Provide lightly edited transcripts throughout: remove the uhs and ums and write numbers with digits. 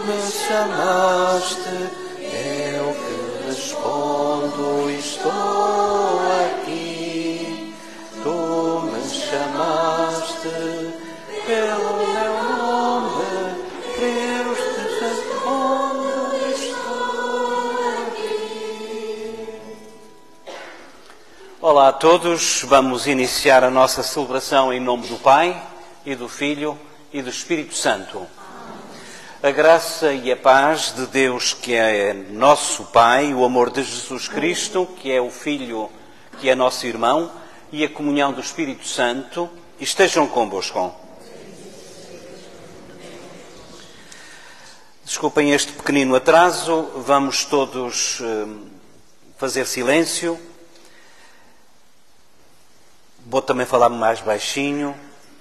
me chamaste, eu que respondo, estou aqui. Tu me chamaste pelo meu nome, Deus te respondo, estou aqui. Olá a todos, vamos iniciar a nossa celebração em nome do Pai e do Filho e do Espírito Santo. A graça e a paz de Deus, que é nosso Pai, o amor de Jesus Cristo, que é o Filho, que é nosso irmão, e a comunhão do Espírito Santo, estejam convosco. Desculpem este pequenino atraso, vamos todos fazer silêncio. Vou também falar mais baixinho.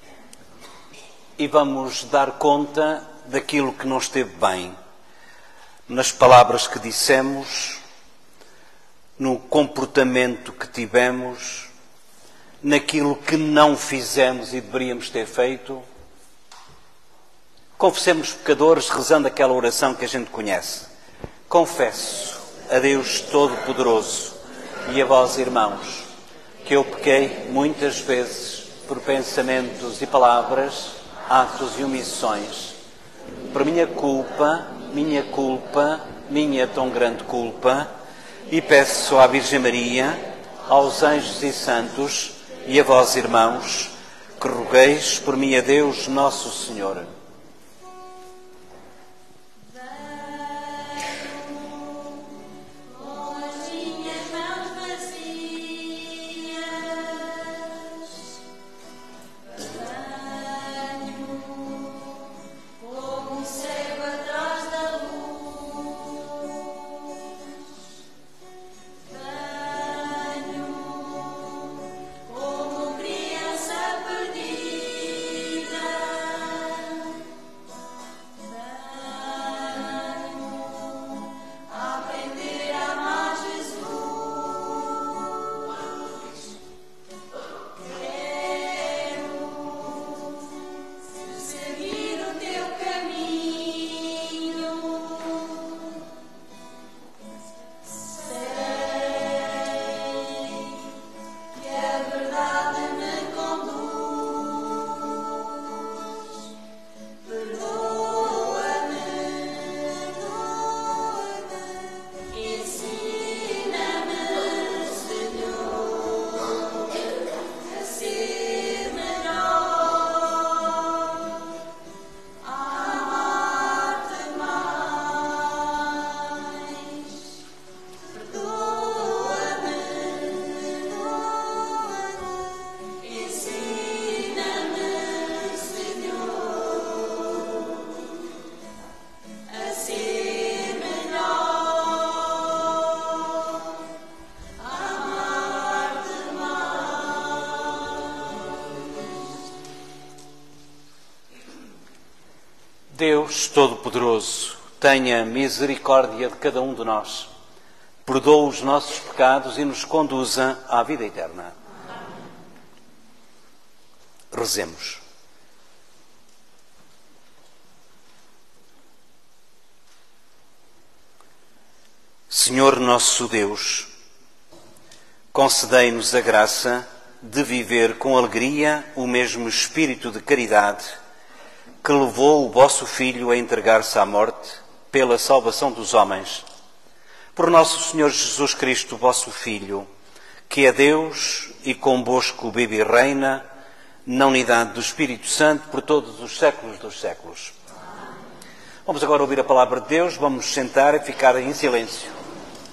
E vamos dar conta daquilo que não esteve bem, nas palavras que dissemos, no comportamento que tivemos, naquilo que não fizemos e deveríamos ter feito. Confessemos pecadores rezando aquela oração que a gente conhece. Confesso a Deus Todo-Poderoso e a vós, irmãos, que eu pequei muitas vezes por pensamentos e palavras, atos e omissões, por minha culpa, minha tão grande culpa, e peço à Virgem Maria, aos anjos e santos e a vós, irmãos, que rogueis por mim a Deus Nosso Senhor. Deus Todo-Poderoso, tenha misericórdia de cada um de nós, perdoa os nossos pecados e nos conduza à vida eterna. Rezemos. Senhor nosso Deus, concedei-nos a graça de viver com alegria o mesmo espírito de caridade que levou o vosso Filho a entregar-se à morte pela salvação dos homens. Por nosso Senhor Jesus Cristo, vosso Filho, que é Deus e convosco vive e reina, na unidade do Espírito Santo, por todos os séculos dos séculos. Vamos agora ouvir a palavra de Deus, vamos nos sentar e ficar em silêncio.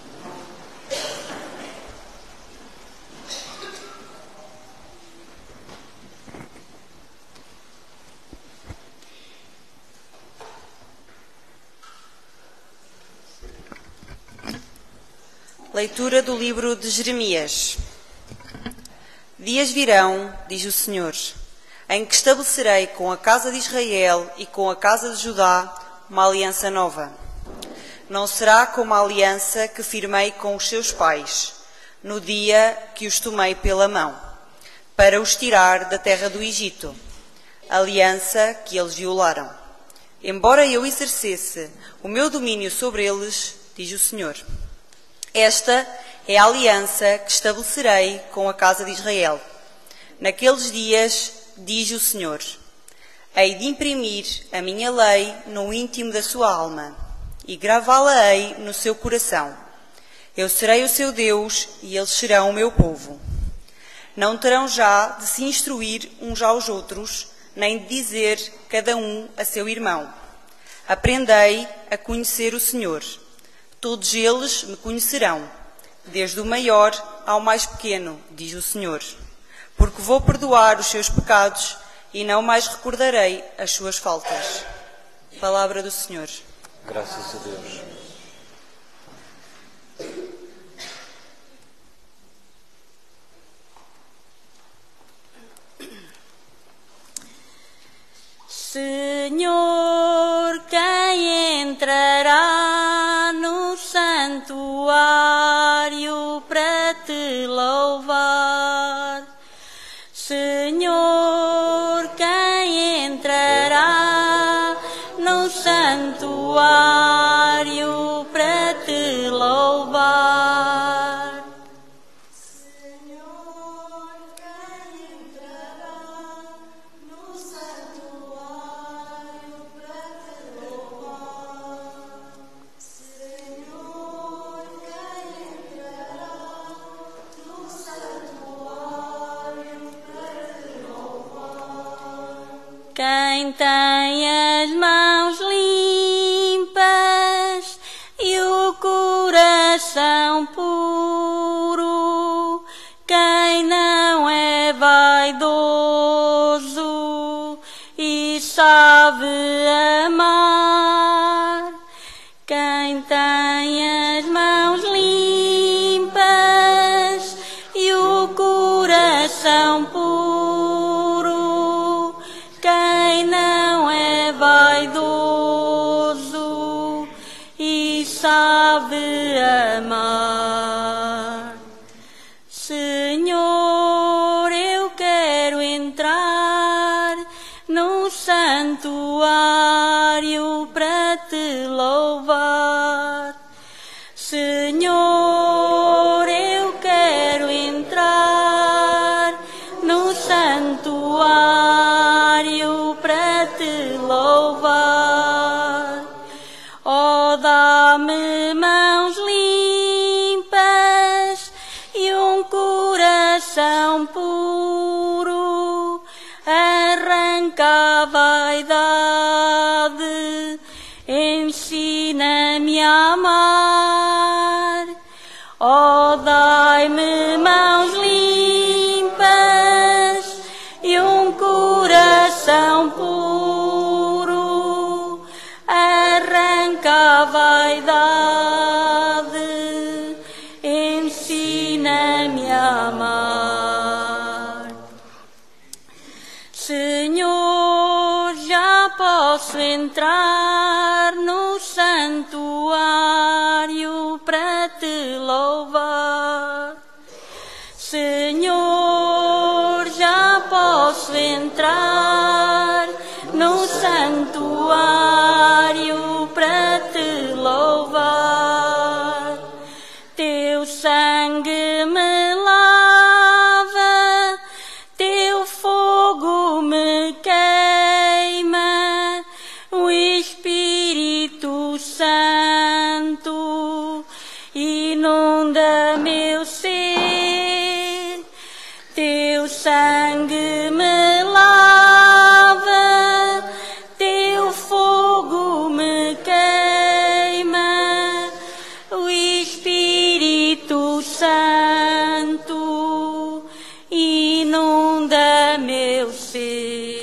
Leitura do livro de Jeremias. Dias virão, diz o Senhor, em que estabelecerei com a casa de Israel e com a casa de Judá uma aliança nova. Não será como a aliança que firmei com os seus pais, no dia que os tomei pela mão, para os tirar da terra do Egito, aliança que eles violaram. embora eu exercesse o meu domínio sobre eles, diz o Senhor. Esta é a aliança que estabelecerei com a casa de Israel. Naqueles dias, diz o Senhor, hei de imprimir a minha lei no íntimo da sua alma e gravá-la-ei no seu coração. Eu serei o seu Deus e eles serão o meu povo. Não terão já de se instruir uns aos outros, nem de dizer cada um a seu irmão: aprendei a conhecer o Senhor. Todos eles me conhecerão, desde o maior ao mais pequeno, diz o Senhor. Porque vou perdoar os seus pecados e não mais recordarei as suas faltas. Palavra do Senhor. Graças a Deus. Senhor, quem entrará no santuário para te louvar? Senhor, quem entrará no santuário para te louvar? Senhor, quem entrará no santuário para te louvar? Senhor, quem entrará no santuário para te louvar? Quem tem as mãos limpas e o coração puro, quem não é vaidoso e sabe amar, quem tem as mãos limpas e o coração puro, quem não é vaidoso e sabe amar. Senhor, eu quero entrar no santuário para te louvar. Senhor, eu quero entrar no santuário para te louvar. Oh, dá-me mãos limpas e um coração puro, arranca a vaidade, ensina-me a amar. Oh, dai-me mãos limpas e um coração puro, arranca a vaidade, ensina-me a amar. Senhor, já posso entrar no santuário para te louvar. Senhor, já posso entrar no santuário para te louvar. Teu sangue me lava, teu fogo me queima, o Espírito Santo inunda meu ser. Teu sangue me lava, teu fogo me queima, o Espírito Santo inunda meu ser.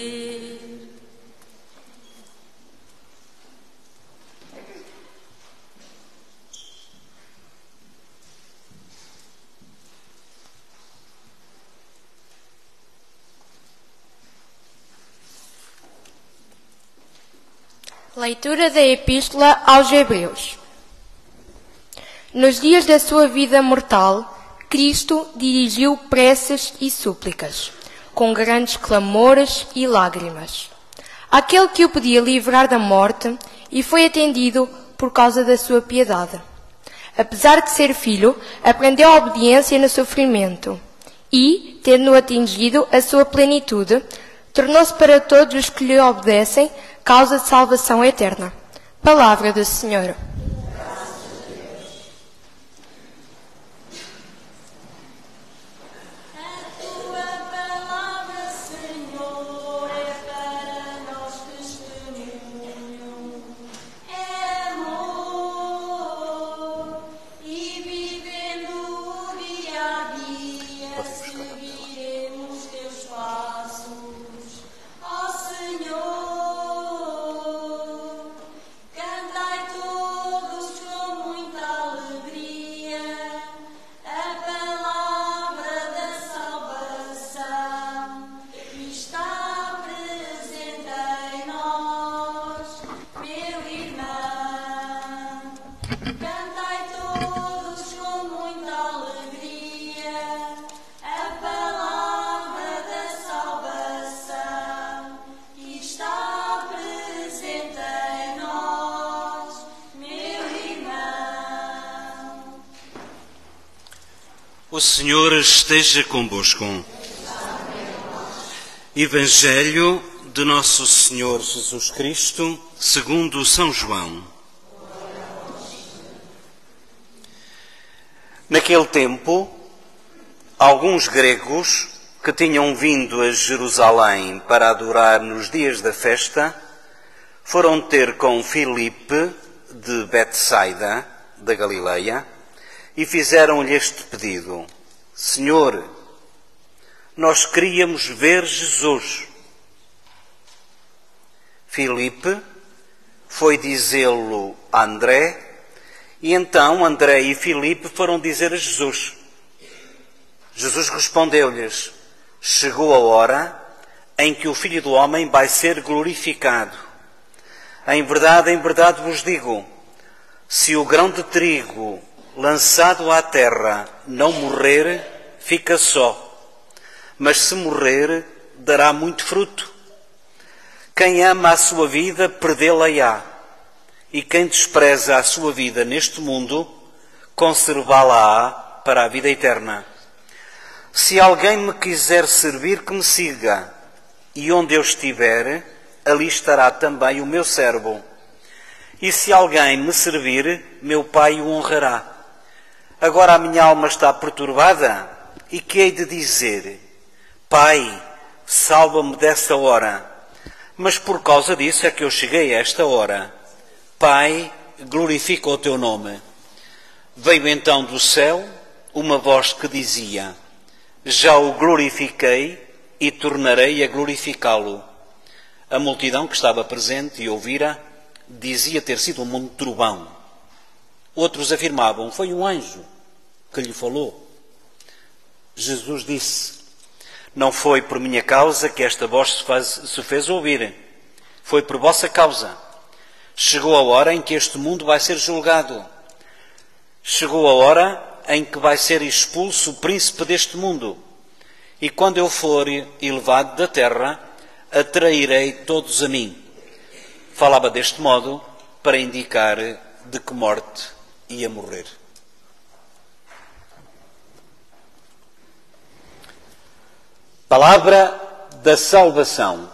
Leitura da Epístola aos Hebreus. Nos dias da sua vida mortal, Cristo dirigiu preces e súplicas, com grandes clamores e lágrimas, àquele que o podia livrar da morte, e foi atendido por causa da sua piedade. Apesar de ser filho, aprendeu a obediência no sofrimento e, tendo atingido a sua plenitude, tornou-se para todos os que lhe obedecem causa de salvação eterna. Palavra do Senhor. O Senhor esteja convosco. Evangelho de Nosso Senhor Jesus Cristo, segundo São João. Naquele tempo, alguns gregos que tinham vindo a Jerusalém para adorar nos dias da festa, foram ter com Filipe de Betsaida, da Galileia, e fizeram-lhe este pedido: Senhor, nós queríamos ver Jesus. Filipe foi dizê-lo a André, e então André e Filipe foram dizer a Jesus. Jesus respondeu-lhes: chegou a hora em que o Filho do Homem vai ser glorificado. Em verdade vos digo, se o grão de trigo lançado à terra não morrer, fica só, mas se morrer, dará muito fruto. Quem ama a sua vida, perdê-la-á, e quem despreza a sua vida neste mundo, conservá-la-á para a vida eterna. Se alguém me quiser servir, que me siga, e onde eu estiver, ali estará também o meu servo. E se alguém me servir, meu Pai o honrará. Agora a minha alma está perturbada, e que hei de dizer? Pai, salva-me dessa hora. Mas por causa disso é que eu cheguei a esta hora. Pai, glorifica o teu nome. Veio então do céu uma voz que dizia: já o glorifiquei e tornarei a glorificá-lo. A multidão que estava presente e ouvira dizia ter sido um trovão. Outros afirmavam: foi um anjo que lhe falou. Jesus disse: não foi por minha causa que esta voz se fez ouvir. Foi por vossa causa. Chegou a hora em que este mundo vai ser julgado. Chegou a hora em que vai ser expulso o príncipe deste mundo. E quando eu for elevado da terra, atrairei todos a mim. Falava deste modo para indicar de que morte ia morrer. Palavra da salvação.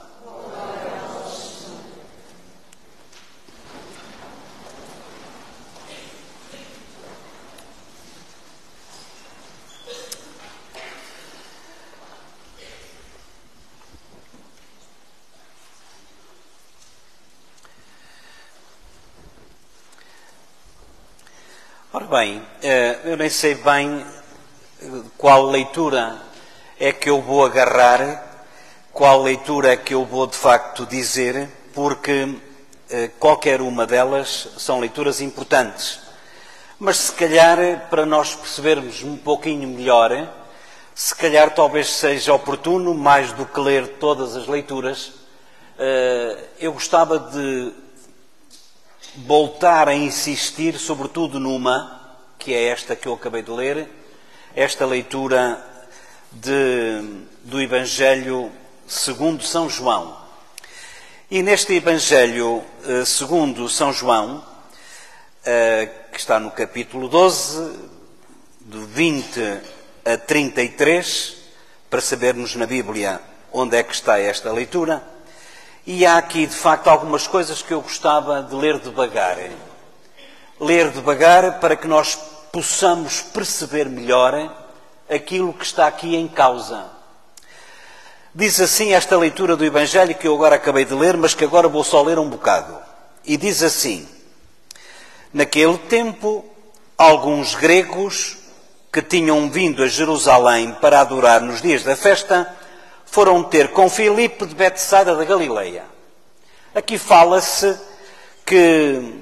Ora bem, eu nem sei bem qual leitura é que eu vou agarrar, qual leitura é que eu vou de facto dizer, porque qualquer uma delas são leituras importantes. Mas se calhar, para nós percebermos um pouquinho melhor, se calhar talvez seja oportuno, mais do que ler todas as leituras, eu gostava de voltar a insistir sobretudo numa, que é esta que eu acabei de ler, esta leitura do Evangelho segundo São João. E neste Evangelho segundo São João, que está no capítulo 12, do 20 a 33, para sabermos na Bíblia onde é que está esta leitura, e há aqui, de facto, algumas coisas que eu gostava de ler devagar. Ler devagar para que nós possamos perceber melhor aquilo que está aqui em causa. Diz assim esta leitura do Evangelho que eu agora acabei de ler, mas que agora vou só ler um bocado. E diz assim: naquele tempo, alguns gregos que tinham vindo a Jerusalém para adorar nos dias da festa, foram ter com Filipe de Betsaida da Galileia. Aqui fala-se que,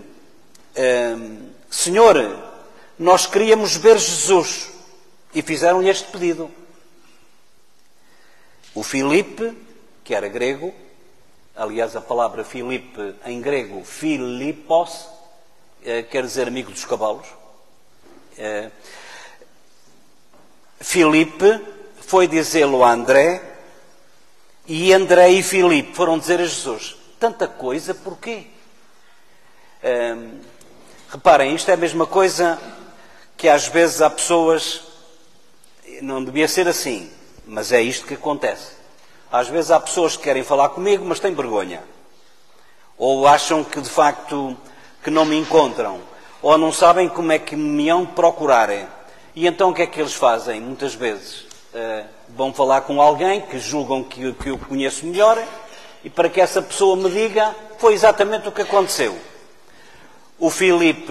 Senhor, nós queríamos ver Jesus, e fizeram-lhe este pedido. O Filipe, que era grego, aliás a palavra Filipe em grego, Filipos, quer dizer amigo dos cavalos. Filipe foi dizê-lo a André, e André e Filipe foram dizer a Jesus: tanta coisa, porquê? Reparem, isto é a mesma coisa que às vezes há pessoas, não devia ser assim, mas é isto que acontece. Às vezes há pessoas que querem falar comigo, mas têm vergonha. Ou acham que, de facto, que não me encontram. Ou não sabem como é que me hão de procurar. E então o que é que eles fazem? Muitas vezes vão falar com alguém que julgam que eu conheço melhor, e para que essa pessoa me diga, foi exatamente o que aconteceu. O Filipe,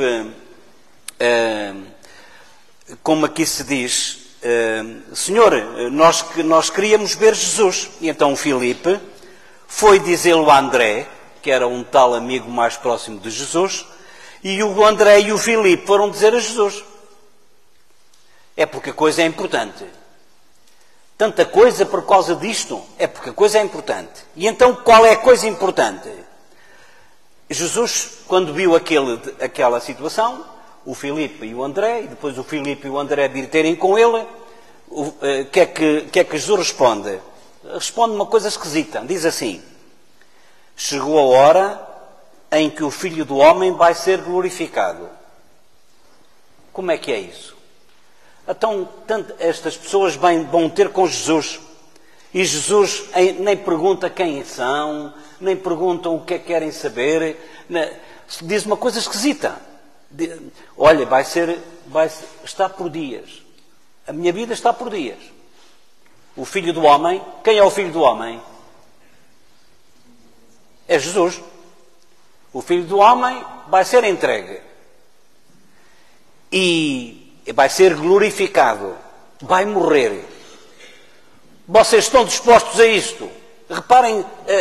como aqui se diz, Senhor, nós queríamos ver Jesus. E então o Filipe foi dizê-lo a André, que era um tal amigo mais próximo de Jesus, e o André e o Filipe foram dizer a Jesus. É porque a coisa é importante. Tanta coisa por causa disto, é porque a coisa é importante. E então qual é a coisa importante? Jesus, quando viu aquela situação, o Filipe e o André, e depois o Filipe e o André vir terem com ele, o que é que Jesus responde? Responde uma coisa esquisita. Diz assim: chegou a hora em que o Filho do Homem vai ser glorificado. Como é que é isso? Então, estas pessoas vão ter com Jesus, e Jesus nem pergunta quem são, nem perguntam o que é que querem saber, diz uma coisa esquisita. Olha, está por dias. A minha vida está por dias. O Filho do Homem, quem é o Filho do Homem? É Jesus. O Filho do Homem vai ser entregue. E vai ser glorificado. Vai morrer. Vocês estão dispostos a isto? Reparem,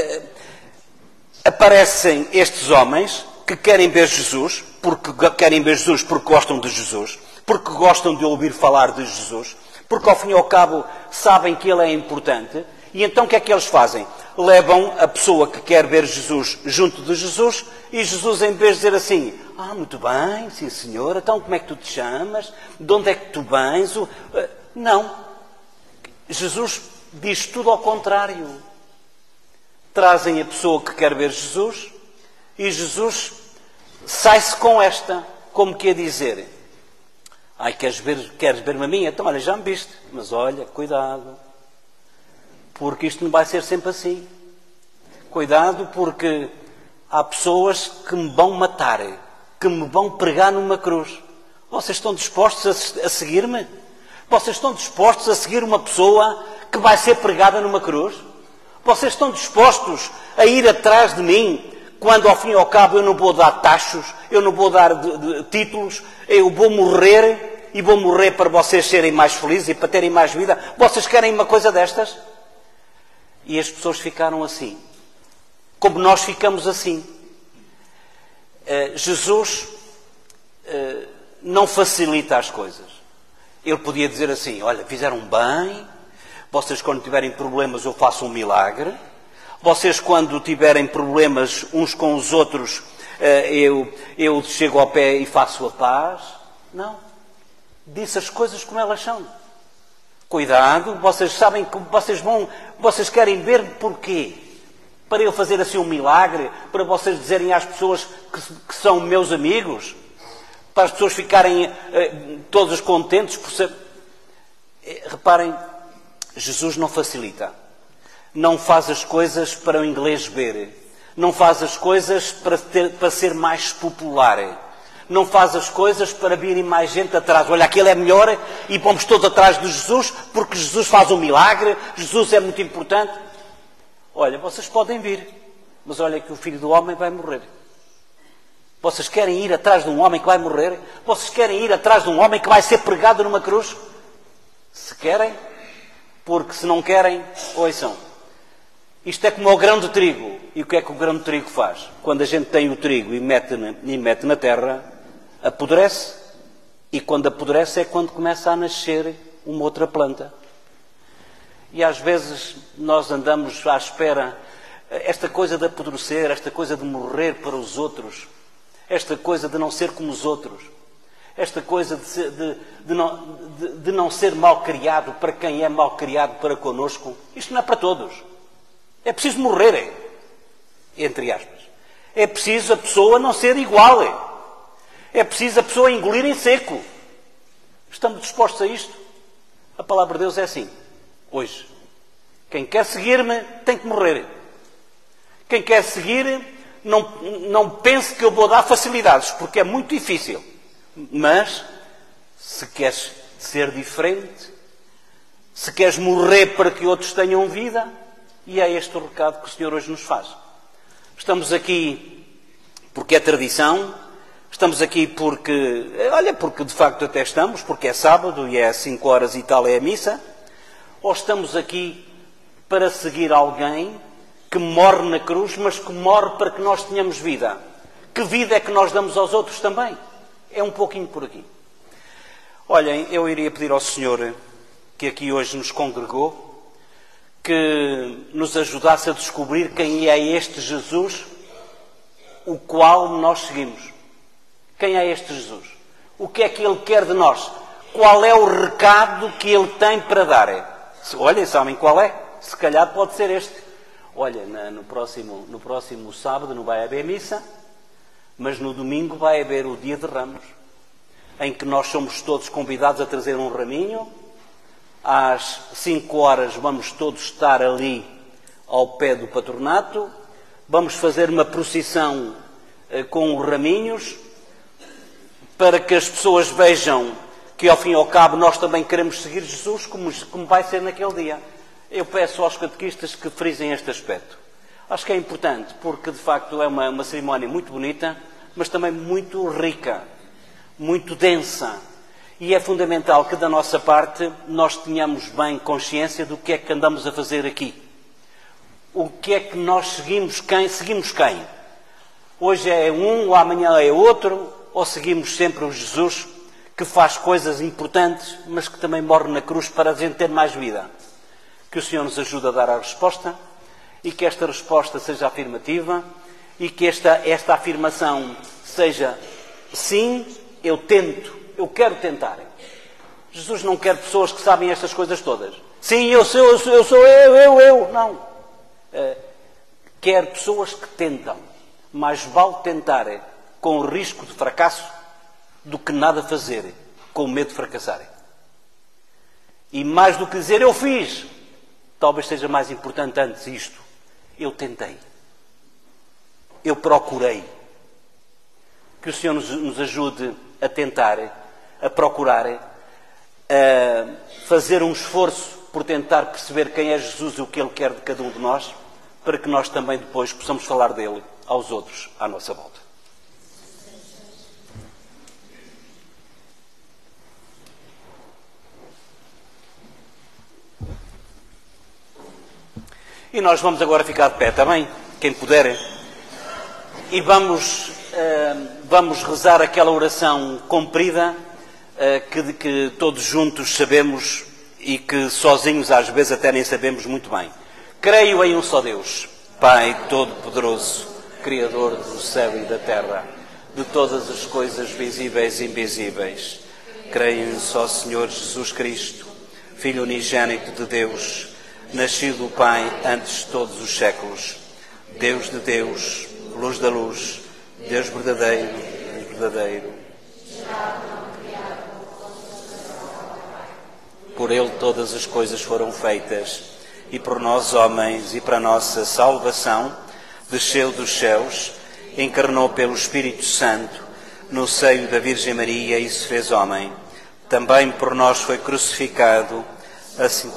aparecem estes homens que querem ver Jesus, porque gostam de Jesus, porque gostam de ouvir falar de Jesus, porque ao fim e ao cabo sabem que ele é importante, e então o que é que eles fazem? Levam a pessoa que quer ver Jesus junto de Jesus, e Jesus, em vez de dizer assim: muito bem, sim senhor, então como é que tu te chamas? De onde é que tu vens? Não. Jesus diz tudo ao contrário. Trazem a pessoa que quer ver Jesus, e Jesus sai-se com esta, como que a dizer: queres ver-me a mim? Então, olha, já me viste, mas olha, cuidado, porque isto não vai ser sempre assim. Cuidado, porque há pessoas que me vão matar, que me vão pregar numa cruz. Vocês estão dispostos a seguir-me? Vocês estão dispostos a seguir uma pessoa que vai ser pregada numa cruz? Vocês estão dispostos a ir atrás de mim, quando ao fim e ao cabo eu não vou dar tachos, eu não vou dar títulos, eu vou morrer, e vou morrer para vocês serem mais felizes e para terem mais vida? Vocês querem uma coisa destas? E as pessoas ficaram assim, como nós ficamos assim. Jesus não facilita as coisas. Ele podia dizer assim: olha, fizeram bem, vocês quando tiverem problemas eu faço um milagre, vocês quando tiverem problemas uns com os outros eu chego ao pé e faço a paz. Não. Disse as coisas como elas são. Cuidado, vocês sabem que vocês querem ver porquê. Para eu fazer assim um milagre? Para vocês dizerem às pessoas que são meus amigos? Para as pessoas ficarem todas contentes por ser... Reparem, Jesus não facilita. Não faz as coisas para o inglês ver. Não faz as coisas para ser mais popular. Não faz as coisas para virem mais gente atrás. Olha, aquele é melhor e vamos todos atrás de Jesus porque Jesus faz um milagre, Jesus é muito importante. Olha, vocês podem vir, mas olha que o Filho do Homem vai morrer. Vocês querem ir atrás de um homem que vai morrer? Vocês querem ir atrás de um homem que vai ser pregado numa cruz? Se querem, porque se não querem, ouçam. Isto é como o grão de trigo. E o que é que o grão de trigo faz? Quando a gente tem o trigo e mete na terra, apodrece. E quando apodrece é quando começa a nascer uma outra planta. E às vezes nós andamos à espera, esta coisa de apodrecer, esta coisa de morrer para os outros, esta coisa de não ser como os outros, esta coisa de não ser mal criado para quem é mal criado para connosco, isto não é para todos. É preciso morrer, entre aspas. É preciso a pessoa não ser igual. É preciso a pessoa engolir em seco. Estamos dispostos a isto? A palavra de Deus é assim. Hoje. Quem quer seguir-me tem que morrer. Quem quer seguir, não pense que eu vou dar facilidades, porque é muito difícil. Mas, se queres ser diferente, se queres morrer para que outros tenham vida, e é este o recado que o Senhor hoje nos faz. Estamos aqui porque é tradição, estamos aqui porque de facto até estamos, porque é sábado e é 5 horas e tal é a missa, ou estamos aqui para seguir alguém que morre na cruz, mas que morre para que nós tenhamos vida. Que vida é que nós damos aos outros também? É um pouquinho por aqui. Olhem, eu iria pedir ao Senhor que aqui hoje nos congregou, que nos ajudasse a descobrir quem é este Jesus, o qual nós seguimos. Quem é este Jesus? O que é que Ele quer de nós? Qual é o recado que Ele tem para dar? Olhem, sabem qual é? Se calhar pode ser este. Olha, no próximo sábado não vai haver missa, mas no domingo vai haver o Dia de Ramos, em que nós somos todos convidados a trazer um raminho. Às 5 horas vamos todos estar ali ao pé do patronato, vamos fazer uma procissão com os raminhos, para que as pessoas vejam que ao fim e ao cabo nós também queremos seguir Jesus, como vai ser naquele dia. Eu peço aos catequistas que frisem este aspecto. Acho que é importante, porque de facto é uma cerimónia muito bonita, mas também muito rica, muito densa. E é fundamental que da nossa parte nós tenhamos bem consciência do que é que andamos a fazer aqui. O que é que nós seguimos quem? Seguimos quem? Hoje é um, amanhã é outro, ou seguimos sempre o Jesus que faz coisas importantes, mas que também morre na cruz para a gente ter mais vida? Que o Senhor nos ajude a dar a resposta e que esta resposta seja afirmativa e que esta afirmação seja sim, eu tento. Eu quero tentar. Jesus não quer pessoas que sabem estas coisas todas. Sim, eu sou eu. Não. Quer pessoas que tentam. Mais vale tentar com o risco de fracasso do que nada fazer com medo de fracassar. E mais do que dizer eu fiz, talvez seja mais importante antes isto. Eu tentei. Eu procurei. Que o Senhor nos ajude a tentar, a procurar, a fazer um esforço por tentar perceber quem é Jesus e o que Ele quer de cada um de nós, para que nós também depois possamos falar dele aos outros à nossa volta. E nós vamos agora ficar de pé também, quem puder, e vamos rezar aquela oração comprida que todos juntos sabemos e que sozinhos às vezes até nem sabemos muito bem. Creio em um só Deus, Pai Todo-Poderoso, Criador do céu e da terra, de todas as coisas visíveis e invisíveis. Creio em um só Senhor Jesus Cristo, Filho unigênito de Deus, nascido do Pai antes de todos os séculos, Deus de Deus, luz da luz, Deus verdadeiro, Deus verdadeiro. Por ele todas as coisas foram feitas, e por nós homens e para a nossa salvação, desceu dos céus, encarnou pelo Espírito Santo, no seio da Virgem Maria e se fez homem. Também por nós foi crucificado, assim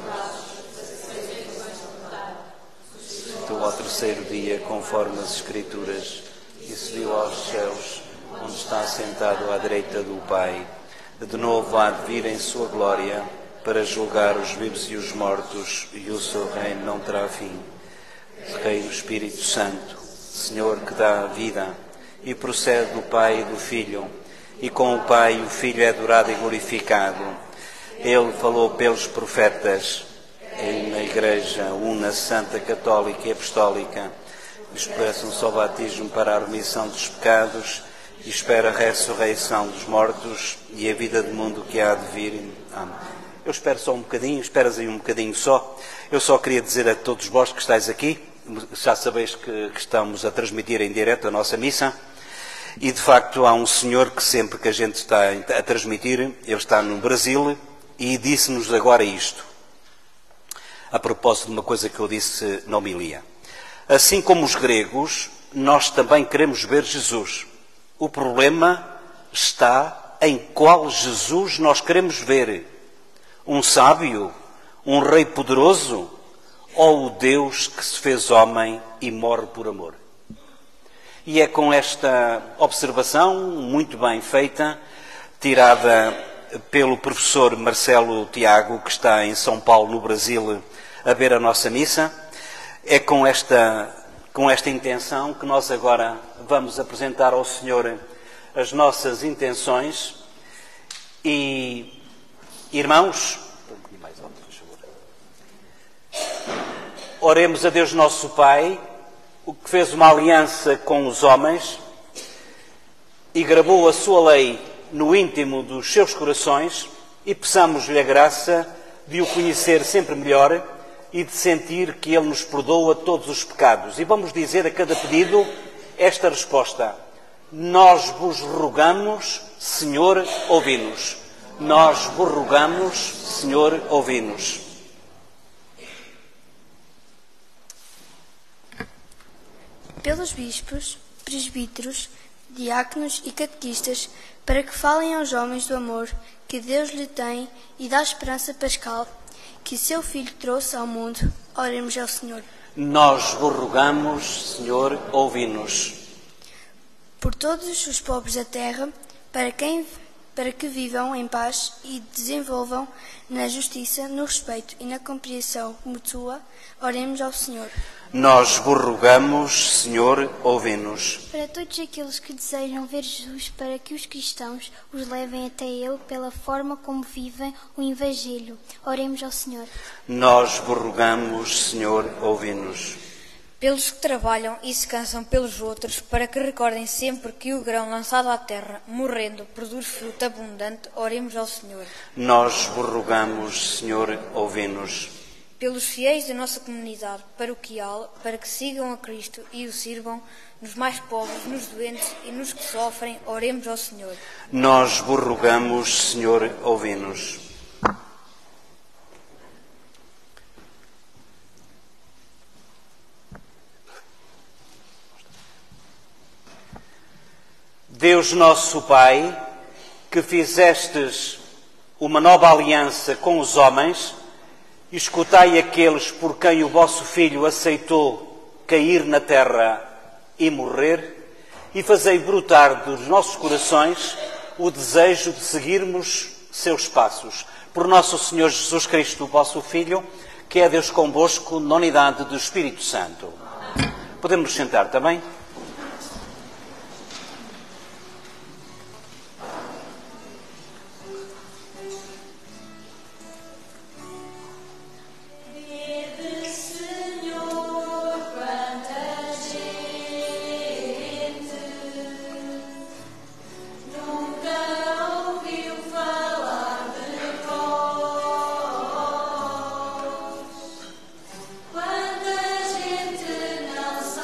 ao terceiro dia, conforme as Escrituras, e subiu aos céus, onde está sentado à direita do Pai. De novo há de vir em sua glória, para julgar os vivos e os mortos, e o seu reino não terá fim. Rei do Espírito Santo, Senhor que dá a vida, e procede do Pai e do Filho, e com o Pai o Filho é adorado e glorificado. Ele falou pelos profetas, em na Igreja una, santa, católica e apostólica, expressa um só batismo para a remissão dos pecados, e espera a ressurreição dos mortos e a vida do mundo que há de vir. Amém. Eu espero só um bocadinho, esperas aí um bocadinho só. Eu só queria dizer a todos vós que estáis aqui, já sabeis que estamos a transmitir em direto a nossa missa, e de facto há um senhor que sempre que a gente está a transmitir, ele está no Brasil, e disse-nos agora isto, a propósito de uma coisa que eu disse na homilia. Assim como os gregos, nós também queremos ver Jesus. O problema está em qual Jesus nós queremos ver. Um sábio, um rei poderoso, ou o Deus que se fez homem e morre por amor? E é com esta observação muito bem feita, tirada pelo professor Marcelo Tiago, que está em São Paulo, no Brasil, a ver a nossa missa, é com esta intenção que nós agora vamos apresentar ao Senhor as nossas intenções. E, irmãos, oremos a Deus nosso Pai, o que fez uma aliança com os homens e gravou a sua lei no íntimo dos seus corações, e peçamos-lhe a graça de o conhecer sempre melhor e de sentir que Ele nos perdoa todos os pecados. E vamos dizer a cada pedido esta resposta: nós vos rogamos, Senhor, ouvi-nos. Nós vos rogamos, Senhor, ouvi-nos. Pelos bispos, presbíteros, diáconos e catequistas, para que falem aos homens do amor que Deus lhe tem e da esperança pascal que seu Filho trouxe ao mundo, oremos ao Senhor. Nós vos rogamos, Senhor, ouvi-nos. Por todos os pobres da terra, para que vivam em paz e desenvolvam na justiça, no respeito e na compreensão mútua, oremos ao Senhor. Nós vos rogamos, Senhor, ouvi-nos. Para todos aqueles que desejam ver Jesus, para que os cristãos os levem até Ele pela forma como vivem o Evangelho, oremos ao Senhor. Nós vos rogamos, Senhor, ouvi-nos. Pelos que trabalham e se cansam pelos outros, para que recordem sempre que o grão lançado à terra, morrendo, produz fruto abundante, oremos ao Senhor. Nós vos rogamos, Senhor, ouvi-nos. Pelos fiéis da nossa comunidade paroquial, para que sigam a Cristo e o sirvam, nos mais pobres, nos doentes e nos que sofrem, oremos ao Senhor. Nós vos rogamos, Senhor, ouvi-nos. Deus nosso Pai, que fizestes uma nova aliança com os homens, escutai aqueles por quem o vosso Filho aceitou cair na terra e morrer, e fazei brotar dos nossos corações o desejo de seguirmos seus passos. Por nosso Senhor Jesus Cristo, o vosso Filho, que é Deus convosco, na unidade do Espírito Santo. Podemos nos sentar também? Quanta gente não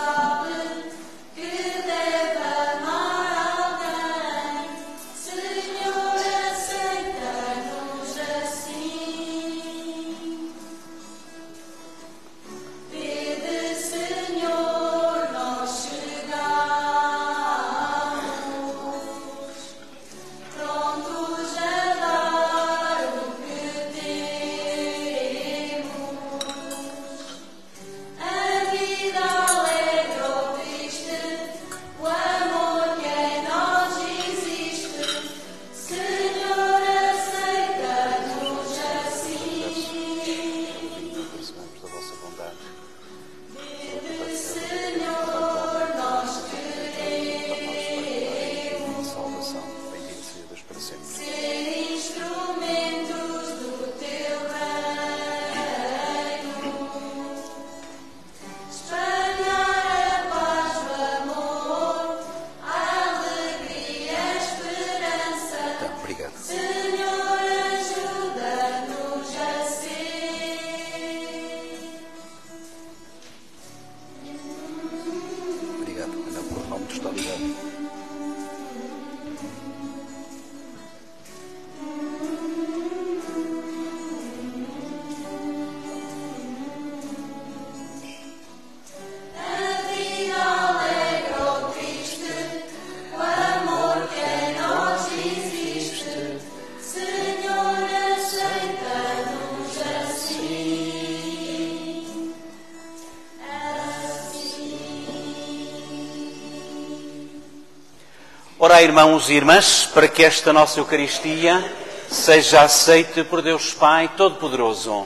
Orai, irmãos e irmãs, para que esta nossa Eucaristia seja aceite por Deus Pai Todo-Poderoso.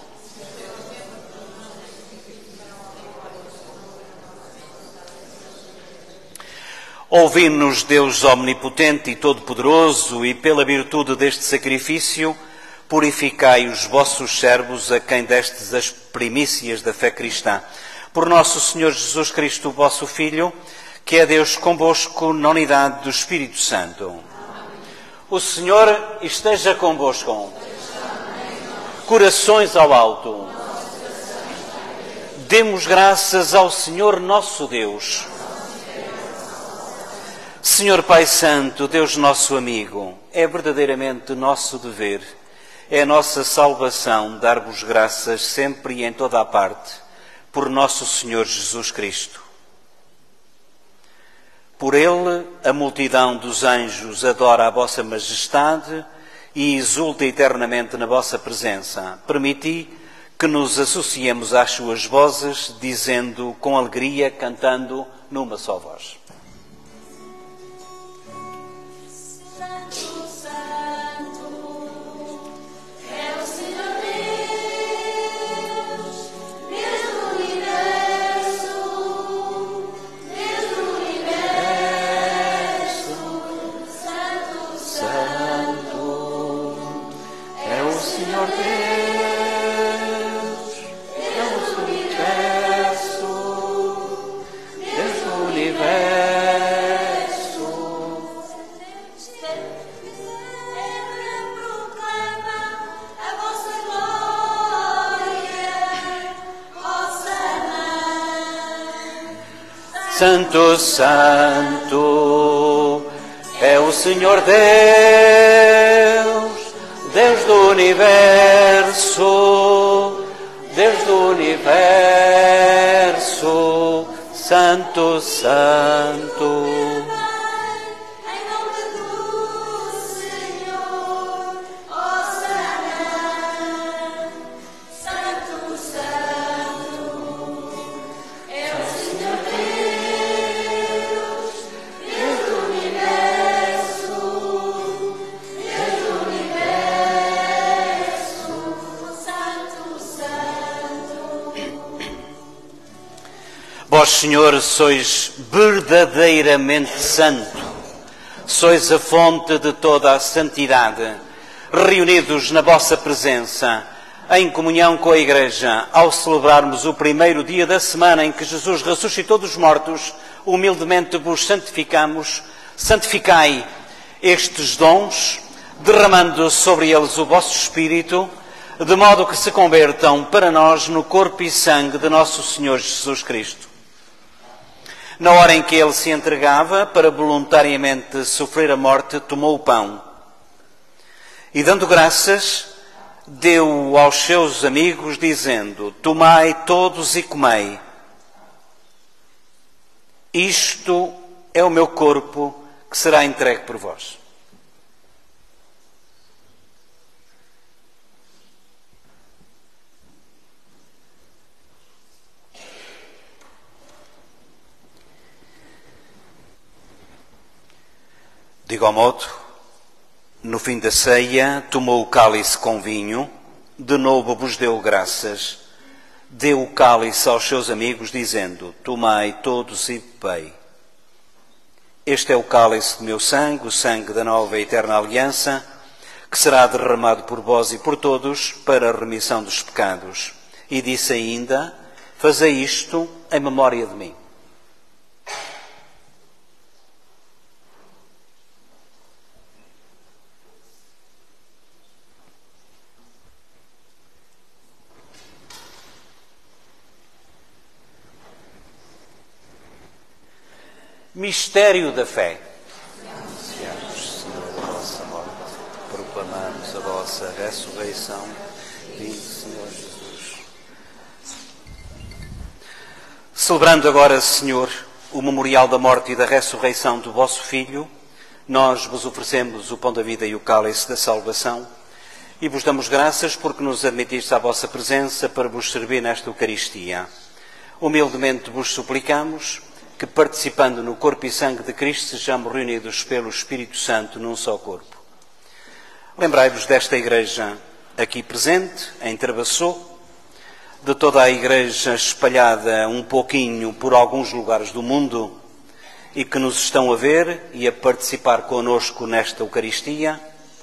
Ouvi-nos, Deus Omnipotente e Todo-Poderoso, e pela virtude deste sacrifício, purificai os vossos servos a quem destes as primícias da fé cristã. Por nosso Senhor Jesus Cristo, vosso Filho, que é Deus convosco na unidade do Espírito Santo. O Senhor esteja convosco. Corações ao alto. Demos graças ao Senhor nosso Deus. Senhor Pai Santo, Deus nosso amigo, é verdadeiramente nosso dever, é a nossa salvação dar-vos graças sempre e em toda a parte, por nosso Senhor Jesus Cristo. Por Ele, a multidão dos anjos adora a vossa majestade e exulta eternamente na vossa presença. Permiti que nos associemos às suas vozes, dizendo com alegria, cantando numa só voz. Santo, Santo, é o Senhor Deus, Deus do universo, Deus do universo, Santo, Santo. Vós, Senhor, sois verdadeiramente santo, sois a fonte de toda a santidade. Reunidos na vossa presença, em comunhão com a Igreja, ao celebrarmos o primeiro dia da semana em que Jesus ressuscitou dos mortos, humildemente vos santificamos. Santificai estes dons, derramando sobre eles o vosso Espírito, de modo que se convertam para nós no corpo e sangue de nosso Senhor Jesus Cristo. Na hora em que ele se entregava para voluntariamente sofrer a morte, tomou o pão e, dando graças, deu aos seus amigos, dizendo: tomai todos e comei. Isto é o meu corpo que será entregue por vós. De igual modo, no fim da ceia, tomou o cálice com vinho, de novo vos deu graças, deu o cálice aos seus amigos, dizendo: tomai todos e bebei. Este é o cálice do meu sangue, o sangue da nova e eterna aliança, que será derramado por vós e por todos para a remissão dos pecados. E disse ainda: fazei isto em memória de mim. Mistério da fé. Anunciamos, Senhor, a vossa morte, proclamamos a vossa ressurreição. Vinde, Senhor Jesus. Celebrando agora, Senhor, o memorial da morte e da ressurreição do vosso Filho, nós vos oferecemos o pão da vida e o cálice da salvação e vos damos graças porque nos admitiste à vossa presença para vos servir nesta Eucaristia. Humildemente vos suplicamos que, participando no corpo e sangue de Cristo, sejamos reunidos pelo Espírito Santo num só corpo. Lembrai-vos desta igreja aqui presente, em Travassou, de toda a igreja espalhada um pouquinho por alguns lugares do mundo e que nos estão a ver e a participar connosco nesta Eucaristia.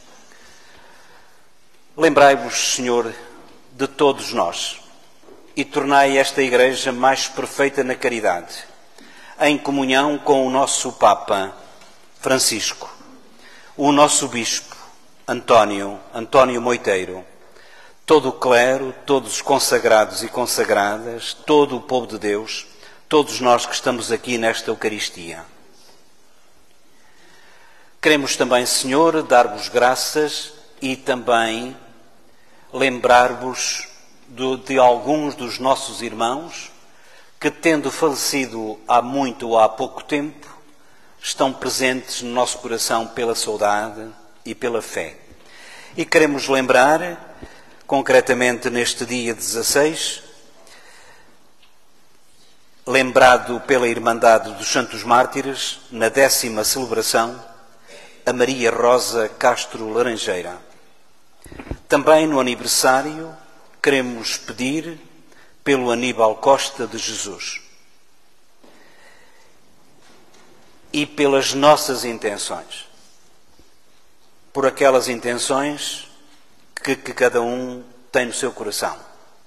Lembrai-vos, Senhor, de todos nós e tornai esta igreja mais perfeita na caridade, em comunhão com o nosso Papa Francisco, o nosso Bispo António Moiteiro, todo o clero, todos os consagrados e consagradas, todo o povo de Deus, todos nós que estamos aqui nesta Eucaristia. Queremos também, Senhor, dar-vos graças e também lembrar-vos de alguns dos nossos irmãos que, tendo falecido há muito ou há pouco tempo, estão presentes no nosso coração pela saudade e pela fé. E queremos lembrar, concretamente neste dia 16, lembrado pela Irmandade dos Santos Mártires, na 10ª celebração, a Maria Rosa Castro Laranjeira. Também no aniversário, queremos pedir pelo Aníbal Costa de Jesus e pelas nossas intenções, por aquelas intenções que cada um tem no seu coração.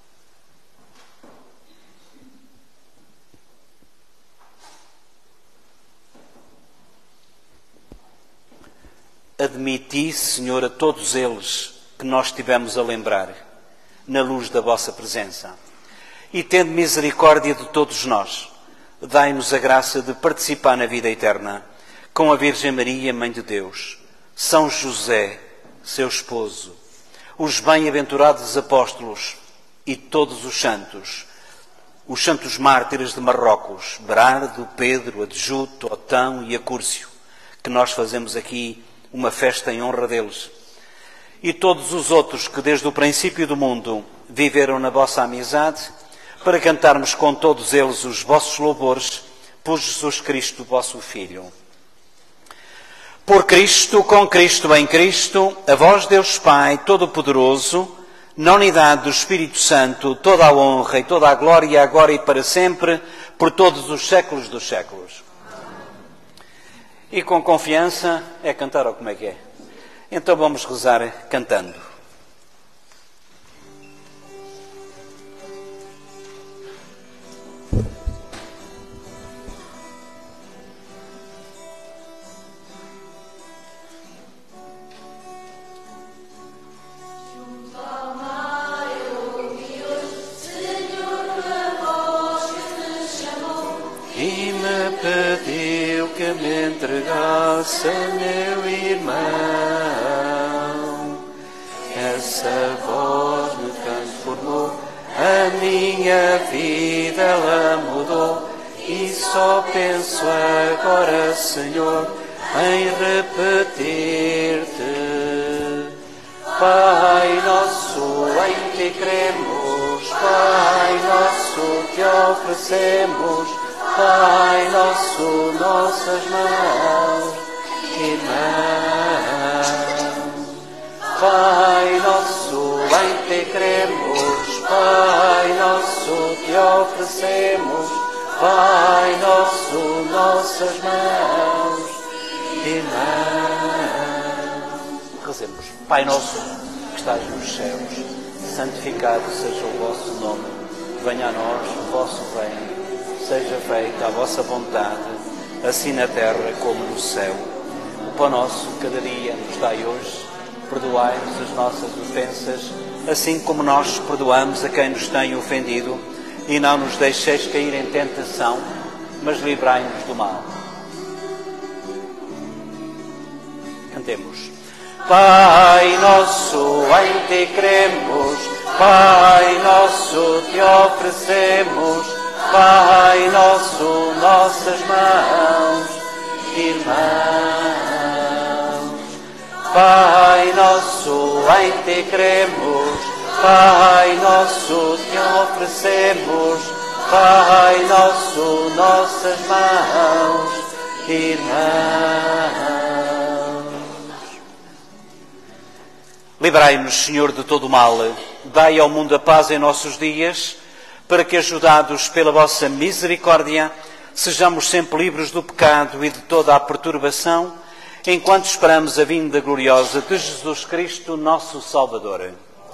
Admiti, Senhor, a todos eles que nós tivemos a lembrar, na luz da vossa presença. E tendo misericórdia de todos nós, dai-nos a graça de participar na vida eterna com a Virgem Maria, Mãe de Deus, São José, seu esposo, os bem-aventurados apóstolos e todos os santos mártires de Marrocos, Berardo, Pedro, Adjuto, Otão e Acúrcio, que nós fazemos aqui uma festa em honra deles, e todos os outros que desde o princípio do mundo viveram na vossa amizade, para cantarmos com todos eles os vossos louvores por Jesus Cristo, vosso Filho. Por Cristo, com Cristo, em Cristo, a vós Deus Pai Todo-Poderoso, na unidade do Espírito Santo, toda a honra e toda a glória, agora e para sempre, por todos os séculos dos séculos. E com confiança, é cantar ou como é que é? Então vamos rezar cantando. Pediu que me entregasse meu irmão. Essa voz me transformou, a minha vida ela mudou. E só penso agora, Senhor, em repetir-te. Pai nosso, em ti cremos, Pai nosso, te oferecemos, Pai nosso, nossas mãos e mãos. Pai nosso, em ti cremos, Pai nosso, te oferecemos, Pai nosso, nossas mãos e mãos. Rezemos. Pai nosso, que estás nos céus, santificado seja o vosso nome. Venha a nós o vosso reino. Seja feita a vossa vontade, assim na terra como no céu. O pão nosso cada dia nos dai hoje. Perdoai-nos as nossas ofensas, assim como nós perdoamos a quem nos tem ofendido. E não nos deixeis cair em tentação, mas livrai-nos do mal. Cantemos. Pai nosso, em ti cremos, Pai nosso, te oferecemos, Pai nosso, nossas mãos, irmãos. Pai nosso, em ti cremos, Pai nosso, te oferecemos, Pai nosso, nossas mãos, irmãos. Livrai-nos, Senhor, de todo o mal. Dai ao mundo a paz em nossos dias, para que, ajudados pela vossa misericórdia, sejamos sempre livres do pecado e de toda a perturbação, enquanto esperamos a vinda gloriosa de Jesus Cristo, nosso Salvador.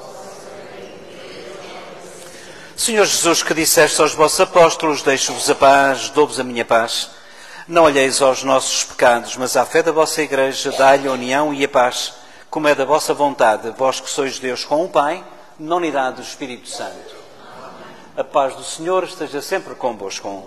Senhor Jesus, que disseste aos vossos apóstolos, deixo-vos a paz, dou-vos a minha paz. Não olheis aos nossos pecados, mas à fé da vossa Igreja, dai-lhe a união e a paz, como é da vossa vontade, vós que sois Deus com o Pai, na unidade do Espírito Santo. A paz do Senhor esteja sempre convosco.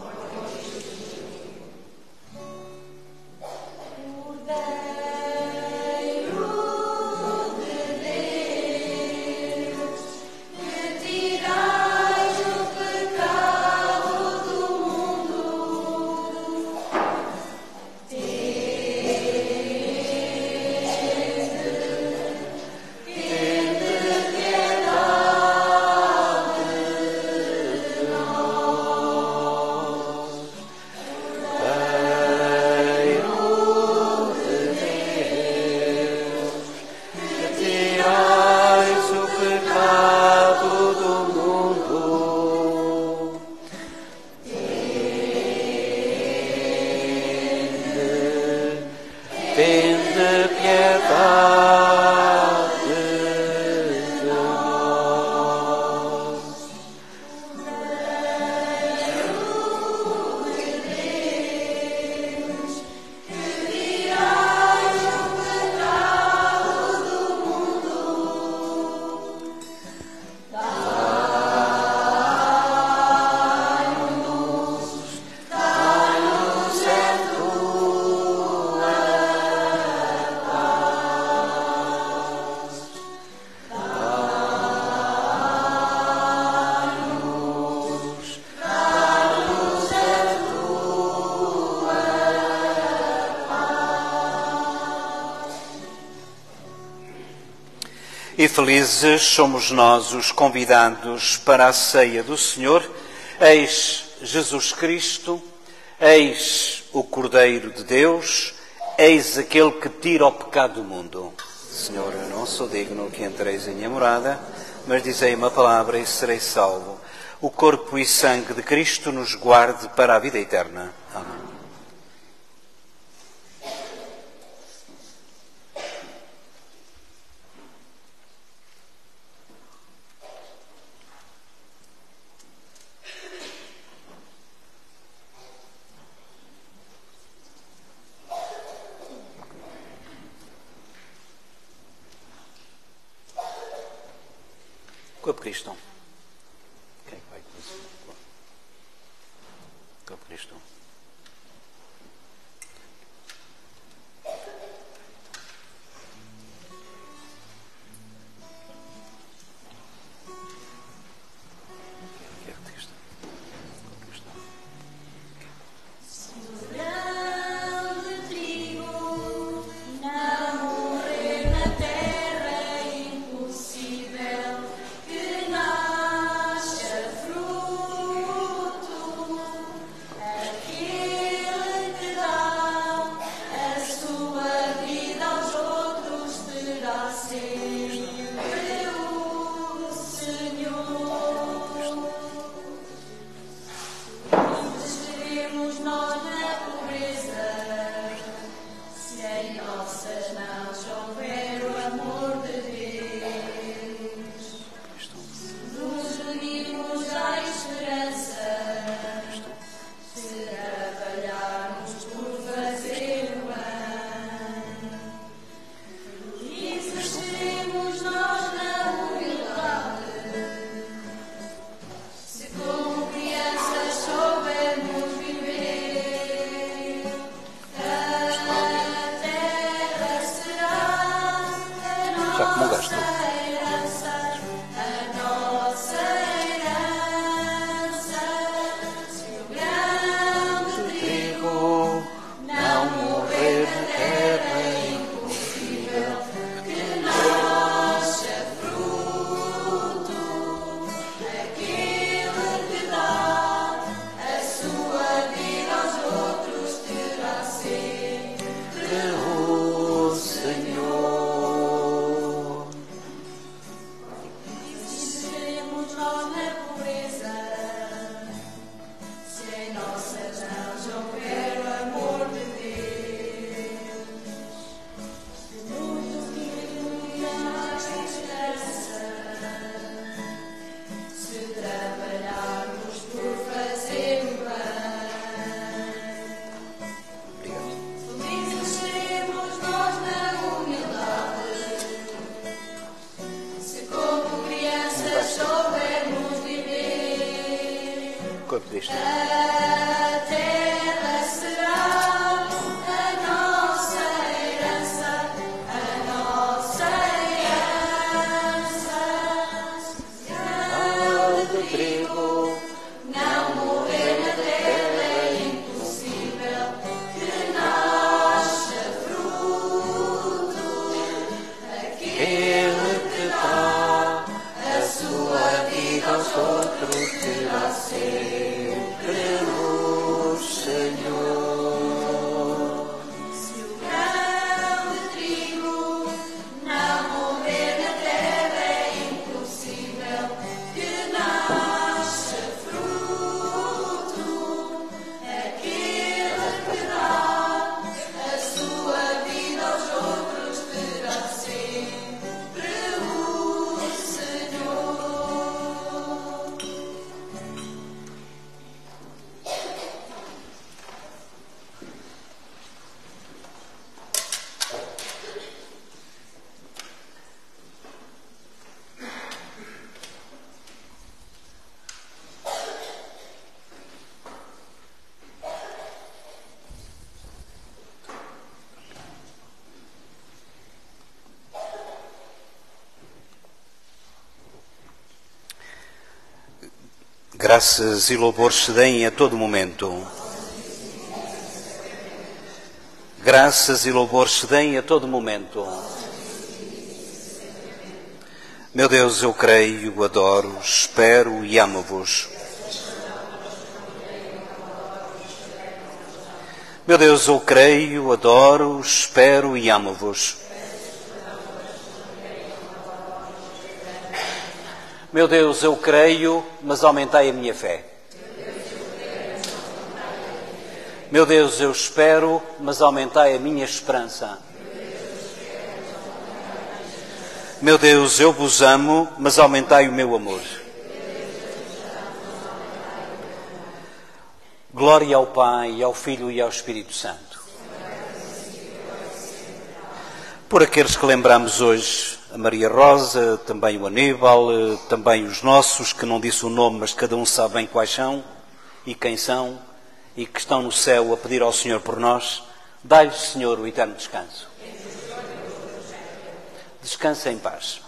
E felizes somos nós os convidados para a ceia do Senhor. Eis Jesus Cristo, eis o Cordeiro de Deus, eis aquele que tira o pecado do mundo. Senhor, eu não sou digno que entreis em minha morada, mas dizei uma palavra e serei salvo. O corpo e sangue de Cristo nos guarde para a vida eterna. Amém. Corpo Cristo. Quem vai com isso? Corpo Cristo. Corpo disto. A terra será a nossa herança, a nossa herança. Do trigo, Não morrer na terra é impossível, que nasça fruto. ele que dá a sua vida aos outros terá sempre o Senhor. Se o grão de trigo não morrer na terra é impossível, que nasça fruto. Aquele que dá a sua vida aos outros terá sempre o Senhor. Graças e louvores se deem a todo momento. Graças e louvores se deem a todo momento. Meu Deus, eu creio, adoro, espero e amo-vos. Meu Deus, eu creio, adoro, espero e amo-vos. Meu Deus, eu creio, mas aumentai a minha fé. Meu Deus, eu espero, mas aumentai a minha esperança. Meu Deus, eu vos amo, mas aumentai o meu amor. Glória ao Pai, ao Filho e ao Espírito Santo. Por aqueles que lembramos hoje, a Maria Rosa, também o Aníbal, também os nossos, que não disse o nome, mas cada um sabe bem quais são e quem são, e que estão no céu a pedir ao Senhor por nós, dai-lhes, Senhor, o eterno descanso. Descansa em paz.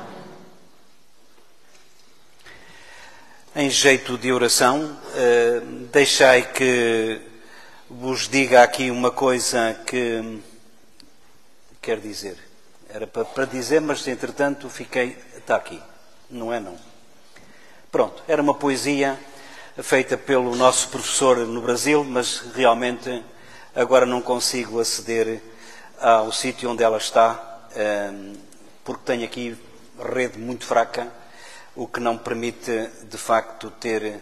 Em jeito de oração, deixai que vos diga aqui uma coisa que quero dizer. Era para dizer, mas entretanto fiquei... Está aqui. Não é não. Pronto. Era uma poesia feita pelo nosso professor no Brasil, mas realmente agora não consigo aceder ao sítio onde ela está, porque tenho aqui rede muito fraca, o que não permite, de facto, ter...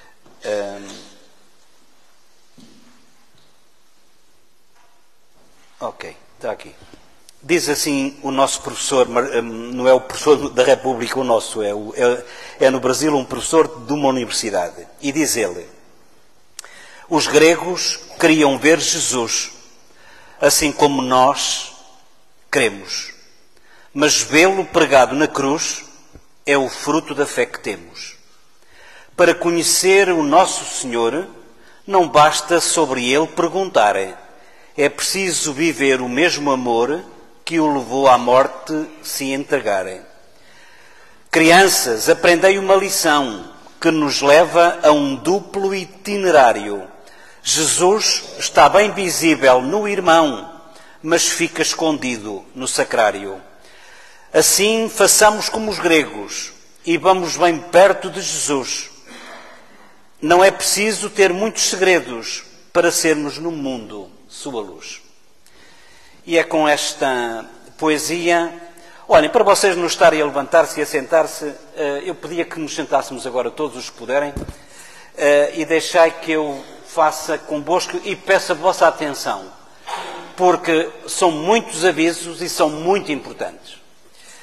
Ok, está aqui. Diz assim o nosso professor, não é o professor da República o nosso, é no Brasil um professor de uma universidade. E diz ele: os gregos queriam ver Jesus, assim como nós queremos. Mas vê-lo pregado na cruz é o fruto da fé que temos. Para conhecer o nosso Senhor, não basta sobre ele perguntar. É preciso viver o mesmo amor que o levou à morte se entregarem. Crianças, aprendei uma lição que nos leva a um duplo itinerário. Jesus está bem visível no irmão, mas fica escondido no sacrário. Assim, façamos como os gregos e vamos bem perto de Jesus. Não é preciso ter muitos segredos para sermos no mundo sua luz. E é com esta poesia... Olhem, para vocês não estarem a levantar-se e a sentar-se, eu pedia que nos sentássemos agora todos os que puderem e deixai que eu faça convosco e peço a vossa atenção, porque são muitos avisos e são muito importantes.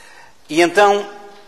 E então,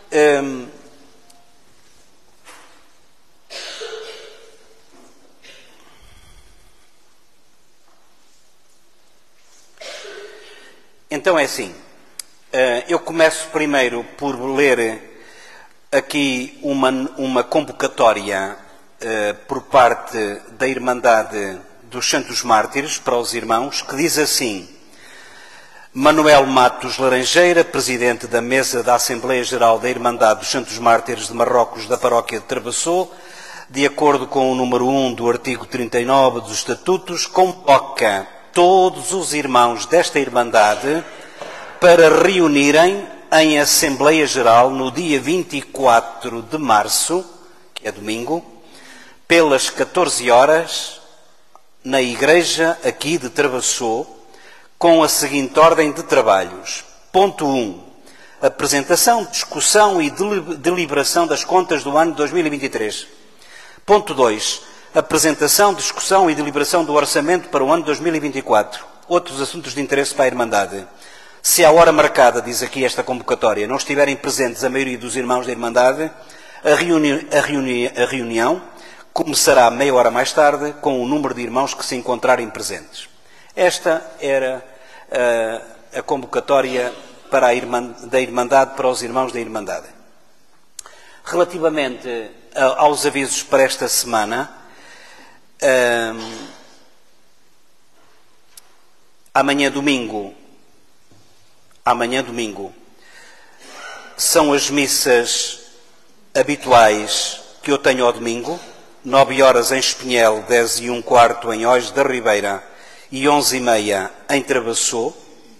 então é assim, eu começo primeiro por ler aqui uma convocatória por parte da Irmandade dos Santos Mártires para os irmãos, que diz assim: Manuel Matos Laranjeira, presidente da mesa da Assembleia Geral da Irmandade dos Santos Mártires de Marrocos da Paróquia de Travassou, de acordo com o número 1 do artigo 39 dos Estatutos, convoca todos os irmãos desta Irmandade para reunirem em Assembleia Geral no dia 24 de março, que é domingo, pelas 14 horas, na igreja aqui de Travassou, com a seguinte ordem de trabalhos. Ponto 1. Apresentação, discussão e deliberação das contas do ano 2023. Ponto 2. Apresentação, discussão e deliberação do orçamento para o ano 2024. Outros assuntos de interesse para a Irmandade. Se à hora marcada, diz aqui esta convocatória, não estiverem presentes a maioria dos irmãos da Irmandade, a reunião começará meia hora mais tarde com o número de irmãos que se encontrarem presentes. Esta era a convocatória para da Irmandade, para os irmãos da Irmandade. Relativamente aos avisos para esta semana, amanhã domingo, são as missas habituais que eu tenho ao domingo, 9 horas em Espinhel, 10 e 1/4 em Ois da Ribeira e 11h30 em Travassou.